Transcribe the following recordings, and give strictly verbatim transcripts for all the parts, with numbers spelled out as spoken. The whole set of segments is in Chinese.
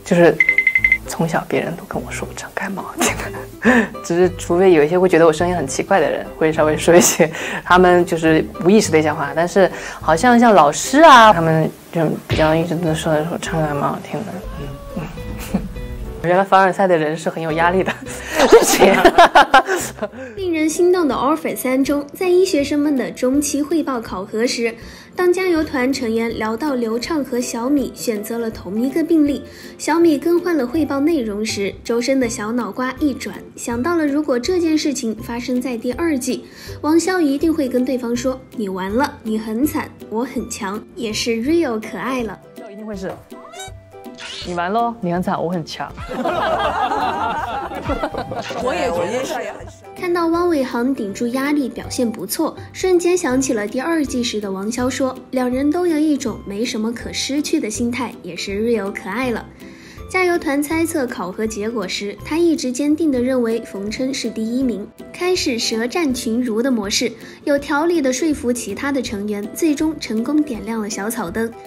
就是从小别人都跟我说我长感冒，只是除非有一些会觉得我声音很奇怪的人，会稍微说一些他们就是无意识的一些话，但是好像像老师啊，他们就比较一直都说说唱歌还蛮好听的。嗯嗯，原来凡尔赛的人是很有压力的。 令人心动的 offer 三中，在医学生们的中期汇报考核时，当加油团成员聊到刘畅和小米选择了同一个病例，小米更换了汇报内容时，周深的小脑瓜一转，想到了如果这件事情发生在第二季，王骁一定会跟对方说你完了，你很惨，我很强，也是 real 可爱了。 一定会是你完喽，你很惨，我很强。 我也我印象也很深。 看到汪伟航顶住压力表现不错，瞬间想起了第二季时的王骁说，两人都有一种没什么可失去的心态，也是 real 可爱了。加油团猜测考核结果时，他一直坚定地认为冯琛是第一名，开始舌战群儒的模式，有条理地说服其他的成员，最终成功点亮了小草灯。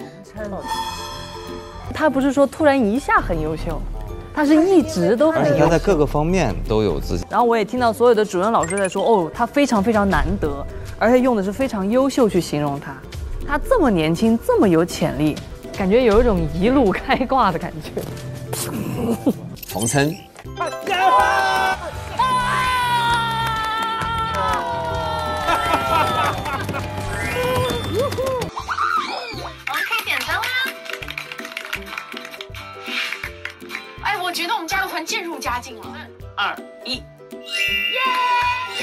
他不是说突然一下很优秀，他是一直都很优秀，而且他在各个方面都有自己。 然后我也听到所有的主任老师在说，哦，他非常非常难得，而且用的是非常优秀去形容他。他这么年轻，这么有潜力，感觉有一种一路开挂的感觉。 冯琛。 我觉得我们加油团渐入佳境了。二一，耶耶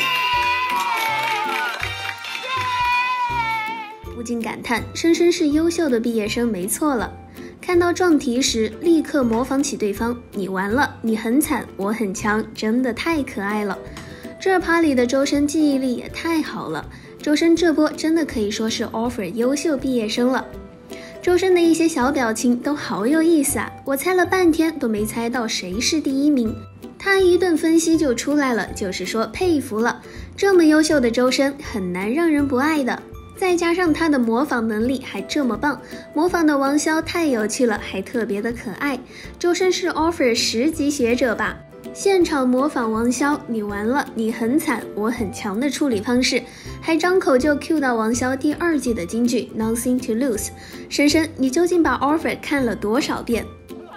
耶！不禁感叹，深深是优秀的毕业生没错了。看到撞题时，立刻模仿起对方，你完了，你很惨，我很强，真的太可爱了。这趴里的周深记忆力也太好了，周深这波真的可以说是 offer 优秀毕业生了。周深的一些小表情都好有意思啊，我猜了半天都没猜到谁是第一名。他一顿分析就出来了，就是说佩服了，这么优秀的周深很难让人不爱的。再加上他的模仿能力还这么棒，模仿的王骁太有趣了，还特别的可爱。周深是 offer 十级学者吧？现场模仿王骁，你完了，你很惨，我很强的处理方式，还张口就 cue 到王骁第二季的金句 Nothing to lose。深深，你究竟把 offer 看了多少遍？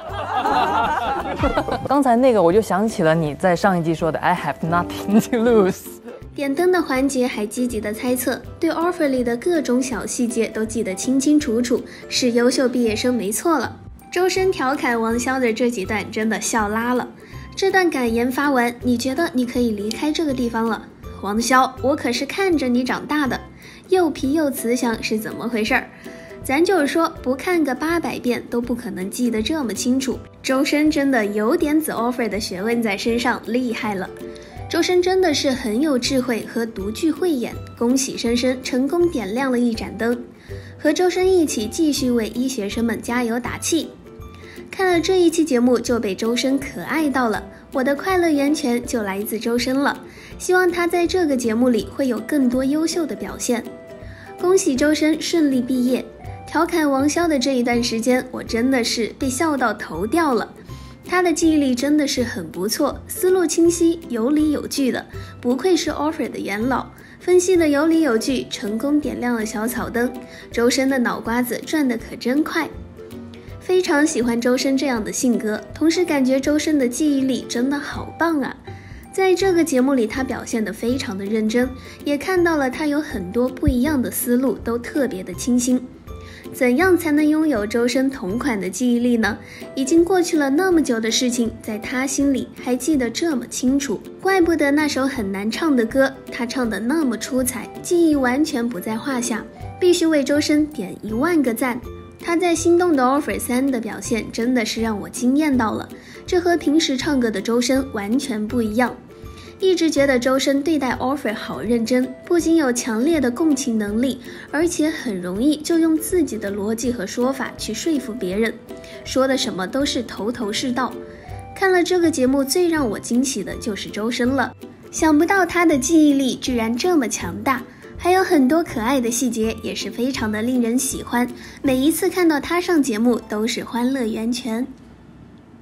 刚才那个我就想起了你在上一季说的 I have nothing to lose。 点灯的环节还积极的猜测，对 offer 里的各种小细节都记得清清楚楚，是优秀毕业生没错了。周深调侃王骁的这几段真的笑拉了。这段感言发完，你觉得你可以离开这个地方了？王骁，我可是看着你长大的，又皮又慈祥是怎么回事儿？咱就是说，不看个八百遍都不可能记得这么清楚。周深真的有点子 offer 的学问在身上，厉害了。周深真的是很有智慧和独具慧眼，恭喜深深成功点亮了一盏灯，和周深一起继续为医学生们加油打气。看了这一期节目就被周深可爱到了，我的快乐源泉就来自周深了，希望他在这个节目里会有更多优秀的表现。恭喜周深顺利毕业。调侃王骁的这一段时间，我真的是被笑到头掉了。他的记忆力真的是很不错，思路清晰，有理有据的，不愧是 offer 的元老，分析的有理有据，成功点亮了小草灯。周深的脑瓜子转得可真快。非常喜欢周深这样的性格，同时感觉周深的记忆力真的好棒啊。在这个节目里，他表现得非常的认真，也看到了他有很多不一样的思路，都特别的清新。怎样才能拥有周深同款的记忆力呢？已经过去了那么久的事情，在他心里还记得这么清楚，怪不得那首很难唱的歌，他唱得那么出彩，记忆完全不在话下，必须为周深点一万个赞。他在心动的 offer 三的表现真的是让我惊艳到了，这和平时唱歌的周深完全不一样。一直觉得周深对待 offer 好认真，不仅有强烈的共情能力，而且很容易就用自己的逻辑和说法去说服别人，说的什么都是头头是道。看了这个节目，最让我惊喜的就是周深了，想不到他的记忆力居然这么强大，还有很多可爱的细节，也是非常的令人喜欢。每一次看到他上节目，都是欢乐源泉。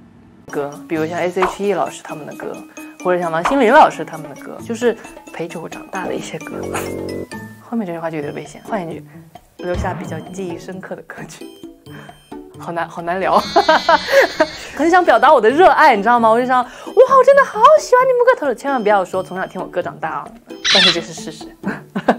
歌，比如像 S H E 老师他们的歌，或者像王心凌老师他们的歌，就是陪着我长大的一些歌。后面这句话就有点危险，换一句，留下比较记忆深刻的歌曲。好难，好难聊，很想表达我的热爱，你知道吗？我就想，哇，我真的好喜欢你们歌，他说千万不要说从小听我歌长大啊，但是这是事实。